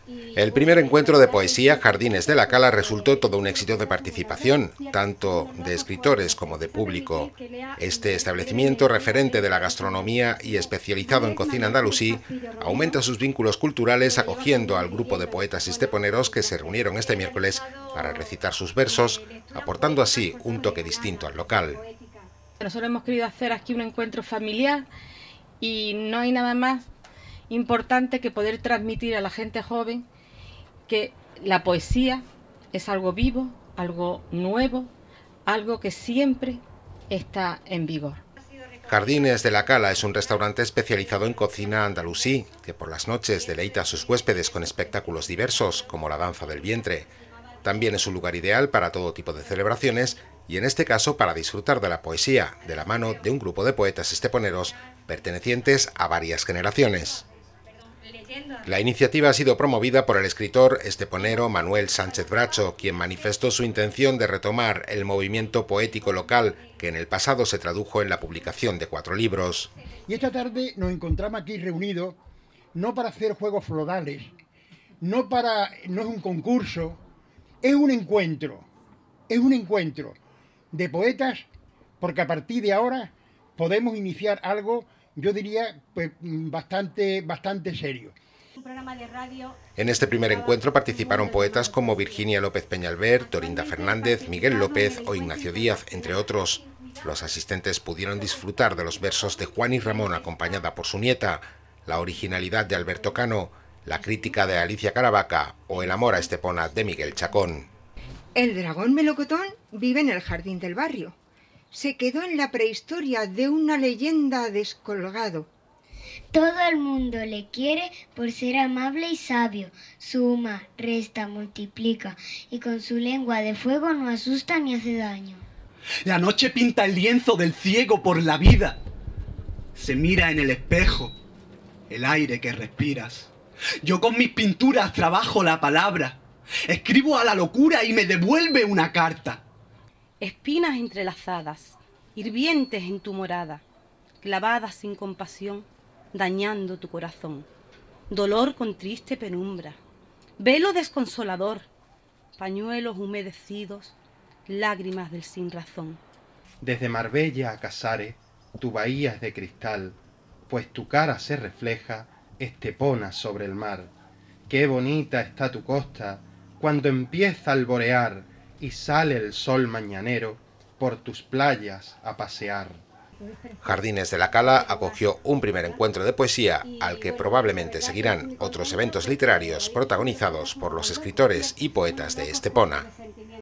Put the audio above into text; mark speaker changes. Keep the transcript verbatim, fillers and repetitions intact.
Speaker 1: El primer encuentro de poesía Jardines de la Cala resultó todo un éxito de participación, tanto de escritores como de público. Este establecimiento, referente de la gastronomía y especializado en cocina andalusí, aumenta sus vínculos culturales acogiendo al grupo de poetas esteponeros que se reunieron este miércoles para recitar sus versos, aportando así un toque distinto al local.
Speaker 2: Nosotros hemos querido hacer aquí un encuentro familiar y no hay nada más importante que poder transmitir a la gente joven que la poesía es algo vivo, algo nuevo, algo que siempre está en vigor.
Speaker 1: Jardines de la Cala es un restaurante especializado en cocina andalusí, que por las noches deleita a sus huéspedes con espectáculos diversos, como la danza del vientre. También es un lugar ideal para todo tipo de celebraciones y en este caso para disfrutar de la poesía, de la mano de un grupo de poetas esteponeros pertenecientes a varias generaciones. La iniciativa ha sido promovida por el escritor esteponero Manuel Sánchez Bracho, quien manifestó su intención de retomar el movimiento poético local, que en el pasado se tradujo en la publicación de cuatro libros.
Speaker 3: Y esta tarde nos encontramos aquí reunidos, no para hacer juegos florales, no, para, no es un concurso, es un encuentro, es un encuentro de poetas, porque a partir de ahora podemos iniciar algo, yo diría, pues, bastante, bastante serio.
Speaker 1: En este primer encuentro participaron poetas como Virginia López Peñalver, Dorinda Fernández, Miguel López o Ignacio Díaz, entre otros. Los asistentes pudieron disfrutar de los versos de Juan y Ramón acompañada por su nieta, la originalidad de Alberto Cano, la crítica de Alicia Caravaca o el amor a Estepona de Miguel Chacón.
Speaker 4: El dragón melocotón vive en el jardín del barrio. Se quedó en la prehistoria de una leyenda descolgado.
Speaker 5: Todo el mundo le quiere por ser amable y sabio. Suma, resta, multiplica y con su lengua de fuego no asusta ni hace daño.
Speaker 6: La noche pinta el lienzo del ciego por la vida. Se mira en el espejo el aire que respiras. Yo con mis pinturas trabajo la palabra. Escribo a la locura y me devuelve una carta.
Speaker 2: Espinas entrelazadas, hirvientes en tu morada, clavadas sin compasión, dañando tu corazón. Dolor con triste penumbra, velo desconsolador, pañuelos humedecidos, lágrimas del sin razón.
Speaker 7: Desde Marbella a Casares, tu bahía es de cristal, pues tu cara se refleja, Estepona sobre el mar. Qué bonita está tu costa, cuando empieza a alborear y sale el sol mañanero por tus playas a pasear.
Speaker 1: Jardines de la Cala acogió un primer encuentro de poesía al que probablemente seguirán otros eventos literarios protagonizados por los escritores y poetas de Estepona.